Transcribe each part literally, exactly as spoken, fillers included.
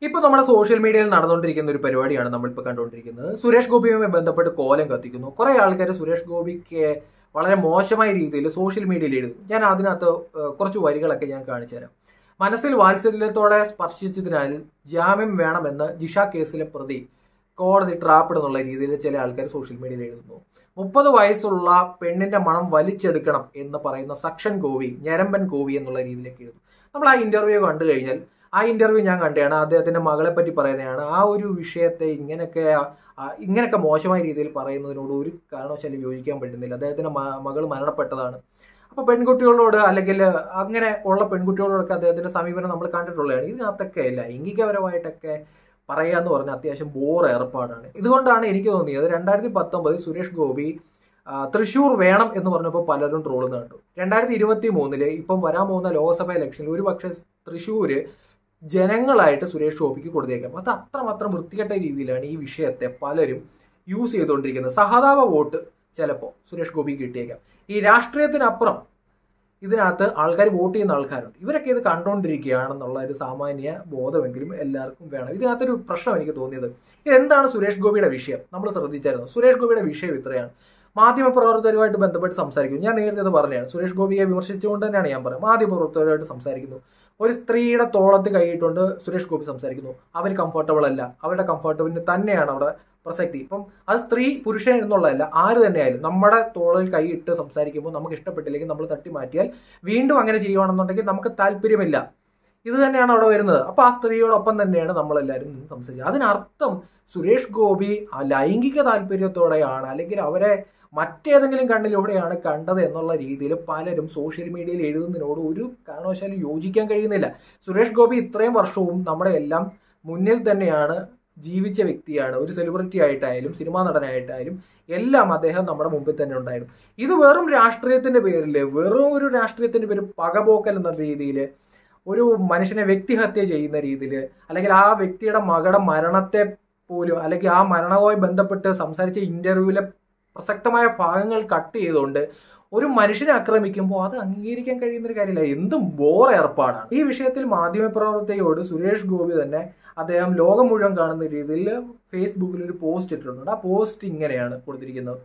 ഇപ്പോൾ നമ്മുടെ സോഷ്യൽ മീഡിയയിൽ നടന്നുകൊണ്ടിരിക്കുന്ന ഒരു പരിപാടിയാണ് നമ്മളിപ്പോൾ കണ്ടുകൊണ്ടിരിക്കുന്നത്. സുരേഷ് ഗോപിയുമായി ബന്ധപ്പെട്ട് കോലം കത്തിക്കുന്നു. കുറേ ആൾക്കാർ സുരേഷ് ഗോപിക്ക് വളരെ മോശമായ രീതിയിൽ സോഷ്യൽ മീഡിയയിൽ എഴുതും. ഞാൻ അതിനകത്ത് കുറച്ച് വരികളൊക്കെ ഞാൻ കാണിച്ചു തരാം. മനസ്സിൽ വാത്സല്യത്തോടെ സ്പർശിച്ചതിനാൽ ജാമ്യം വേണമെന്ന് ജിഷ കേസിലെ പ്രതി കോടതി ട്രാപ്പിടുന്നുള്ള രീതിയിൽ ചില ആൾക്കാർ സോഷ്യൽ മീഡിയയിൽ എഴുതുന്നു. മുപ്പത് വയസ്സുള്ള പെണ്ണിന്റെ മണം വലിച്ചെടുക്കണം എന്ന് പറയുന്ന സക്ഷൻ കോവി, ഞരമ്പൻ കോവി എന്നുള്ള രീതിയിലേക്ക് എഴുതും. നമ്മൾ ആ ഇന്റർവ്യൂ കണ്ടു കഴിഞ്ഞാൽ ആ ഇന്റർവ്യൂ ഞാൻ കണ്ടതാണ്. അദ്ദേഹത്തിന്റെ മകളെ പറ്റി പറയുന്നതാണ്. ആ ഒരു വിഷയത്തെ ഇങ്ങനെയൊക്കെ ഇങ്ങനെയൊക്കെ മോശമായ രീതിയിൽ പറയുന്നതിനോട് ഒരു കാരണവശാലും യോജിക്കാൻ പറ്റുന്നില്ല. അദ്ദേഹത്തിന്റെ മകൾ മരണപ്പെട്ടതാണ്. അപ്പൊ പെൺകുട്ടികളോട് അല്ലെങ്കിൽ അങ്ങനെ ഉള്ള പെൺകുട്ടികളോടൊക്കെ അദ്ദേഹത്തിന്റെ സമീപനം നമ്മൾ കണ്ടിട്ടുള്ളതാണ്. ഇതിനകത്തൊക്കെ ലൈംഗികപരമായിട്ടൊക്കെ പറയാന്ന് പറഞ്ഞാൽ അത്യാവശ്യം ബോർ ഏർപ്പാടാണ്. ഇതുകൊണ്ടാണ് എനിക്ക് തോന്നിയത് രണ്ടായിരത്തി പത്തൊമ്പതിൽ സുരേഷ് ഗോപി തൃശ്ശൂർ വേണം എന്ന് പറഞ്ഞപ്പോൾ പലരും ട്രോളുന്ന കണ്ടു. രണ്ടായിരത്തി ഇരുപത്തി മൂന്നില് ഇപ്പം വരാൻ പോകുന്ന ലോക്സഭാ ഇലക്ഷനിൽ ഒരു പക്ഷേ തൃശ്ശൂര് ജനങ്ങളായിട്ട് സുരേഷ് ഗോപിക്ക് കൊടുത്തേക്കാം. അത് അത്രമാത്രം വൃത്തികെട്ട രീതിയിലാണ് ഈ വിഷയത്തെ പലരും യൂസ് ചെയ്തുകൊണ്ടിരിക്കുന്നത്. സഹതാപ വോട്ട് ചിലപ്പോൾ സുരേഷ് ഗോപിക്ക് കിട്ടിയേക്കാം. ഈ രാഷ്ട്രീയത്തിനപ്പുറം ഇതിനകത്ത് ആൾക്കാർ വോട്ട് ചെയ്യുന്ന ആൾക്കാരുണ്ട്. ഇവരൊക്കെ ഇത് കണ്ടുകൊണ്ടിരിക്കുകയാണെന്നുള്ള ഒരു സാമാന്യ ബോധമെങ്കിലും എല്ലാവർക്കും വേണം. ഇതിനകത്തൊരു പ്രശ്നം എനിക്ക് തോന്നിയത്, ഇതെന്താണ് സുരേഷ് ഗോപിയുടെ വിഷയം നമ്മൾ ശ്രദ്ധിച്ചായിരുന്നു. സുരേഷ് ഗോപിയുടെ വിഷയം ഇത്രയാണ്. മാധ്യമപ്രവർത്തകരുമായിട്ട് ബന്ധപ്പെട്ട് സംസാരിക്കുന്നു. ഞാൻ നേരത്തെ അത് പറഞ്ഞതാണ്. സുരേഷ് ഗോപിയെ വിമർശിച്ചുകൊണ്ട് തന്നെയാണ് ഞാൻ പറയുന്നത്. മാധ്യമപ്രവർത്തകരുമായിട്ട് സംസാരിക്കുന്നു. ഒരു സ്ത്രീയുടെ തോളത്ത് കൈയിട്ടുകൊണ്ട് സുരേഷ് ഗോപി സംസാരിക്കുന്നു. അവർ കംഫർട്ടബിൾ അല്ല. അവരുടെ കംഫർട്ടബിളിന് തന്നെയാണ് അവിടെ പ്രസക്തി. ഇപ്പം അത് സ്ത്രീ പുരുഷൻ എന്നുള്ളതല്ല, ആര് തന്നെയായാലും നമ്മുടെ തോളിൽ കൈയിട്ട് സംസാരിക്കുമ്പോൾ നമുക്ക് ഇഷ്ടപ്പെട്ടില്ലെങ്കിൽ നമ്മൾ തട്ടി മാറ്റിയാൽ വീണ്ടും അങ്ങനെ ചെയ്യുകയാണെന്നുണ്ടെങ്കിൽ നമുക്ക് താല്പര്യമില്ല. ഇത് തന്നെയാണ് അവിടെ വരുന്നത്. അപ്പൊ ആ സ്ത്രീയോടൊപ്പം തന്നെയാണ് നമ്മളെല്ലാവരും സംസാരിക്കുക. അതിനർത്ഥം സുരേഷ് ഗോപി ആ ലൈംഗിക താല്പര്യത്തോടെയാണ് അല്ലെങ്കിൽ അവരെ മറ്റേതെങ്കിലും കണ്ണിലൂടെയാണ് കണ്ടത് എന്നുള്ള രീതിയിൽ പലരും സോഷ്യൽ മീഡിയയിൽ എഴുതുന്നതിനോട് ഒരു കാരണവശാലും യോജിക്കാൻ കഴിയുന്നില്ല. സുരേഷ് ഗോപി ഇത്രയും വർഷവും നമ്മുടെ എല്ലാം മുന്നിൽ തന്നെയാണ് ജീവിച്ച വ്യക്തിയാണ്. ഒരു സെലിബ്രിറ്റി ആയിട്ടായാലും സിനിമാ നടനായിട്ടായാലും എല്ലാം അദ്ദേഹം നമ്മുടെ മുമ്പിൽ തന്നെ ഉണ്ടായിരുന്നു. ഇത് വെറും രാഷ്ട്രീയത്തിന്റെ പേരിൽ, വെറും ഒരു രാഷ്ട്രീയത്തിന്റെ പേര് പകപോക്കൽ എന്ന രീതിയിൽ, ഒരു മനുഷ്യനെ വ്യക്തിഹത്യ ചെയ്യുന്ന രീതിയിൽ, അല്ലെങ്കിൽ ആ വ്യക്തിയുടെ മകളുടെ മരണത്തെ പോലും അല്ലെങ്കിൽ ആ മരണവുമായി ബന്ധപ്പെട്ട് സംസാരിച്ച ഇന്റർവ്യൂവിലെ പ്രസക്തമായ ഭാഗങ്ങൾ കട്ട് ചെയ്തുകൊണ്ട് ഒരു മനുഷ്യനെ ആക്രമിക്കുമ്പോൾ അത് അംഗീകരിക്കാൻ കഴിയുന്ന ഒരു കാര്യമില്ല. എന്തും ബോർ ഏർപ്പാടാണ്. ഈ വിഷയത്തിൽ മാധ്യമപ്രവർത്തകയോട് സുരേഷ് ഗോപി തന്നെ അദ്ദേഹം ലോകം മുഴുവൻ കാണുന്ന രീതിയിൽ ഫേസ്ബുക്കിൽ ഒരു പോസ്റ്റ് ഇട്ടിട്ടുണ്ട്. ആ പോസ്റ്റ് ഇങ്ങനെയാണ് കൊടുത്തിരിക്കുന്നത്: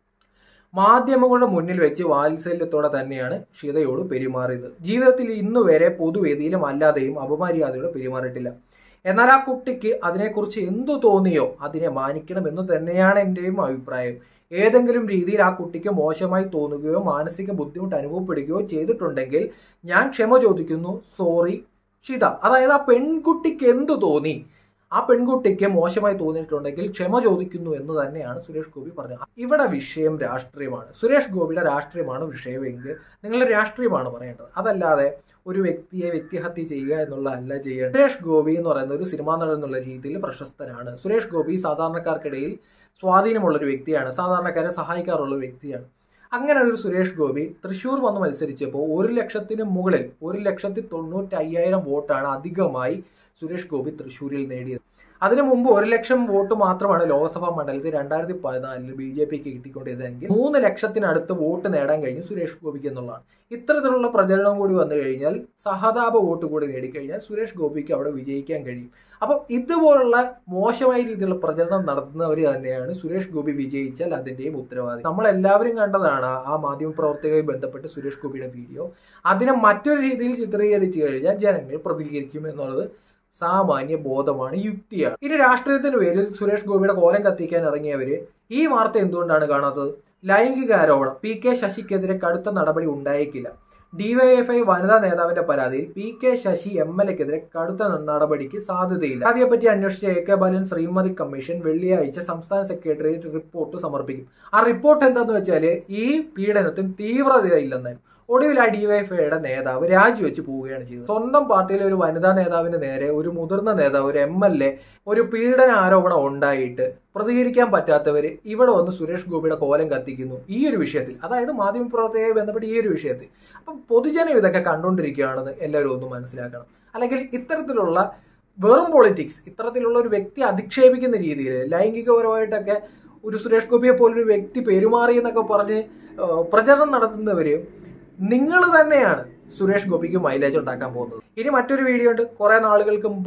മാധ്യമങ്ങളുടെ മുന്നിൽ വെച്ച് വാത്സല്യത്തോടെ തന്നെയാണ് ഷിതയോട് പെരുമാറിയത്. ജീവിതത്തിൽ ഇന്നു വരെ പൊതുവേദിയിലും അല്ലാതെയും അപമര്യാദയോടെ പെരുമാറിയിട്ടില്ല. എന്നാൽ ആ കുട്ടിക്ക് അതിനെക്കുറിച്ച് എന്തു തോന്നിയോ അതിനെ മാനിക്കണം എന്ന് തന്നെയാണ് എൻ്റെയും അഭിപ്രായം. ഏതെങ്കിലും രീതിയിൽ ആ കുട്ടിക്ക് മോശമായി തോന്നുകയോ മാനസിക ബുദ്ധിമുട്ട് അനുഭവപ്പെടുകയോ ചെയ്തിട്ടുണ്ടെങ്കിൽ ഞാൻ ക്ഷമ ചോദിക്കുന്നു. സോറി ഷിത. അതായത് ആ പെൺകുട്ടിക്ക് എന്തു തോന്നി, ആ പെൺകുട്ടിക്ക് മോശമായി തോന്നിയിട്ടുണ്ടെങ്കിൽ ക്ഷമ ചോദിക്കുന്നു എന്ന് തന്നെയാണ് സുരേഷ് ഗോപി പറഞ്ഞത്. ഇവിടെ വിഷയം രാഷ്ട്രീയമാണ്. സുരേഷ് ഗോപിയുടെ രാഷ്ട്രീയമാണ് വിഷയമെങ്കിൽ നിങ്ങളുടെ രാഷ്ട്രീയമാണ് പറയേണ്ടത്. അതല്ലാതെ ഒരു വ്യക്തിയെ വ്യക്തിഹത്യ ചെയ്യുക എന്നുള്ളതല്ല ചെയ്യേണ്ടത്. സുരേഷ് ഗോപി എന്ന് പറയുന്ന ഒരു സിനിമാ നടൻ എന്നുള്ള രീതിയിൽ പ്രശസ്തനാണ്. സുരേഷ് ഗോപി സാധാരണക്കാർക്കിടയിൽ സ്വാധീനമുള്ളൊരു വ്യക്തിയാണ്. സാധാരണക്കാരെ സഹായിക്കാറുള്ള ഒരു വ്യക്തിയാണ്. അങ്ങനെ ഒരു സുരേഷ് ഗോപി തൃശ്ശൂർ വന്ന് മത്സരിച്ചപ്പോൾ ഒരു ലക്ഷത്തിന് മുകളിൽ ഒരു ലക്ഷത്തി തൊണ്ണൂറ്റി അയ്യായിരം വോട്ടാണ് അധികമായി സുരേഷ് ഗോപി തൃശ്ശൂരിൽ നേടിയത്. അതിനു മുമ്പ് ഒരു ലക്ഷം വോട്ട് മാത്രമാണ് ലോക്സഭാ മണ്ഡലത്തിൽ രണ്ടായിരത്തി പതിനാലില് ബി ജെ പിക്ക് കിട്ടിക്കൊണ്ടിരുന്നതെങ്കിൽ മൂന്ന് ലക്ഷത്തിനടുത്ത് വോട്ട് നേടാൻ കഴിഞ്ഞു സുരേഷ് ഗോപിക്ക് എന്നുള്ളതാണ്. ഇത്തരത്തിലുള്ള പ്രചരണം കൂടി വന്നു കഴിഞ്ഞാൽ, സഹതാപ വോട്ട് കൂടി നേടിക്കഴിഞ്ഞാൽ സുരേഷ് ഗോപിക്ക് അവിടെ വിജയിക്കാൻ കഴിയും. അപ്പം ഇതുപോലുള്ള മോശമായ രീതിയിലുള്ള പ്രചരണം നടത്തുന്നവർ തന്നെയാണ് സുരേഷ് ഗോപി വിജയിച്ചാൽ അതിന്റെയും ഉത്തരവാദി. നമ്മളെല്ലാവരും കണ്ടതാണ് ആ മാധ്യമപ്രവർത്തകരുമായി ബന്ധപ്പെട്ട് സുരേഷ് ഗോപിയുടെ വീഡിയോ. അതിനെ മറ്റൊരു രീതിയിൽ ചിത്രീകരിച്ചു കഴിഞ്ഞാൽ ജനങ്ങൾ പ്രതികരിക്കും എന്നുള്ളത് സാമാന്യ ബോധമാണ്, യുക്തിയാണ്. ഇനി രാഷ്ട്രീയത്തിന് പേരിൽ സുരേഷ് ഗോപിയുടെ കോലം കത്തിക്കാൻ ഇറങ്ങിയവര് ഈ വാർത്ത എന്തുകൊണ്ടാണ് കാണാത്തത്? ലൈംഗിക ആരോപണം. പി കെ ശശിക്കെതിരെ കടുത്ത നടപടി ഉണ്ടായേക്കില്ല. ഡിവൈഎഫ്ഐ വനിതാ നേതാവിന്റെ പരാതിയിൽ P K Sasi M L എക്കെതിരെ കടുത്ത നടപടിക്ക് സാധ്യതയില്ല. അതേപറ്റി അന്വേഷിച്ച A K Balan Sreemathi commission വെള്ളിയാഴ്ച സംസ്ഥാന സെക്രട്ടേറിയറ്റ് റിപ്പോർട്ട് സമർപ്പിക്കും. ആ റിപ്പോർട്ട് എന്താന്ന് വെച്ചാല് ഈ പീഡനത്തിന് തീവ്രതയില്ലെന്നായിരുന്നു. ഒടുവിൽ ആ ഡിവൈഎഫ്ഐയുടെ നേതാവ് രാജിവെച്ച് പോവുകയാണ് ചെയ്തത്. സ്വന്തം പാർട്ടിയിലെ ഒരു വനിതാ നേതാവിന് നേരെ ഒരു മുതിർന്ന നേതാവ്, ഒരു എം എൽ എ ഒരു പീഡന ആരോപണം ഉണ്ടായിട്ട് പ്രതികരിക്കാൻ പറ്റാത്തവര് ഇവിടെ വന്ന് സുരേഷ് ഗോപിയുടെ കോലം കത്തിക്കുന്നു ഈ ഒരു വിഷയത്തിൽ. അതായത് മാധ്യമപ്രവർത്തകരെ ബന്ധപ്പെട്ട് ഈ ഒരു വിഷയത്തിൽ. അപ്പം പൊതുജനം ഇതൊക്കെ കണ്ടുകൊണ്ടിരിക്കുകയാണെന്ന് എല്ലാവരും ഒന്ന് മനസ്സിലാക്കണം. അല്ലെങ്കിൽ ഇത്തരത്തിലുള്ള വെറും പൊളിറ്റിക്സ്, ഇത്തരത്തിലുള്ള ഒരു വ്യക്തി അധിക്ഷേപിക്കുന്ന രീതിയിൽ ലൈംഗികപരമായിട്ടൊക്കെ ഒരു സുരേഷ് ഗോപിയെ പോലൊരു വ്യക്തി പെരുമാറി എന്നൊക്കെ പറഞ്ഞ് പ്രചരണം നടത്തുന്നവര് നിങ്ങൾ തന്നെയാണ് സുരേഷ് ഗോപിക്ക് മൈലേജ് ഉണ്ടാക്കാൻ പോകുന്നത്. ഇനി മറ്റൊരു വീഡിയോ ഉണ്ട്. കുറെ നാളുകൾക്ക് മുമ്പ്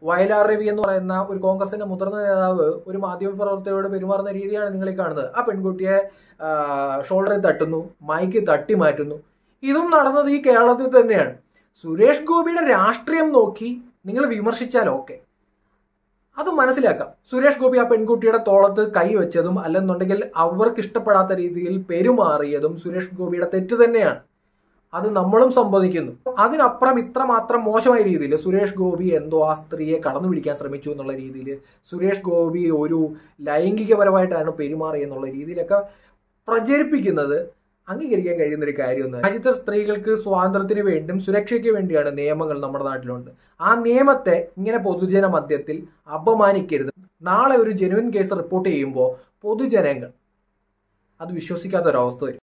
വയലാർ രവി എന്ന് പറയുന്ന ഒരു കോൺഗ്രസിന്റെ മുതിർന്ന നേതാവ് ഒരു മാധ്യമപ്രവർത്തകരോട് പെരുമാറുന്ന രീതിയാണ് നിങ്ങൾ ഈ കാണുന്നത്. ആ പെൺകുട്ടിയെ ഷോൾഡറിൽ തട്ടുന്നു, മൈക്ക് തട്ടി മാറ്റുന്നു. ഇതും നടന്നത് ഈ കേരളത്തിൽ തന്നെയാണ്. സുരേഷ് ഗോപിയുടെ രാഷ്ട്രീയം നോക്കി നിങ്ങൾ വിമർശിച്ചാൽ ഓക്കെ, അത് മനസ്സിലാക്കാം. സുരേഷ് ഗോപി ആ പെൺകുട്ടിയുടെ തോളത്ത് കൈവച്ചതും അല്ലെന്നുണ്ടെങ്കിൽ അവർക്ക് ഇഷ്ടപ്പെടാത്ത രീതിയിൽ പെരുമാറിയതും സുരേഷ് ഗോപിയുടെ തെറ്റ് തന്നെയാണ്. അത് നമ്മളും സംബന്ധിക്കുന്നു. അതിനപ്പുറം ഇത്രമാത്രം മോശമായ രീതിയിൽ സുരേഷ് ഗോപി എന്തോ ആ സ്ത്രീയെ കടന്നു പിടിക്കാൻ ശ്രമിച്ചു എന്നുള്ള രീതിയിൽ, സുരേഷ് ഗോപി ഒരു ലൈംഗികപരമായിട്ടാണ് പെരുമാറിയെന്നുള്ള രീതിയിലൊക്കെ പ്രചരിപ്പിക്കുന്നത് അംഗീകരിക്കാൻ കഴിയുന്ന ഒരു കാര്യമൊന്നും. രാജ്യത്തെ സ്ത്രീകൾക്ക് സ്വാതന്ത്ര്യത്തിന് വേണ്ടിയും സുരക്ഷയ്ക്ക് വേണ്ടിയാണ് നിയമങ്ങൾ നമ്മുടെ നാട്ടിലുണ്ട്. ആ നിയമത്തെ ഇങ്ങനെ പൊതുജന മധ്യത്തിൽ അപമാനിക്കരുത്. നാളെ ഒരു ജെനുവിൻ കേസ് റിപ്പോർട്ട് ചെയ്യുമ്പോൾ പൊതുജനങ്ങൾ അത് വിശ്വസിക്കാത്തൊരവസ്ഥ വരും.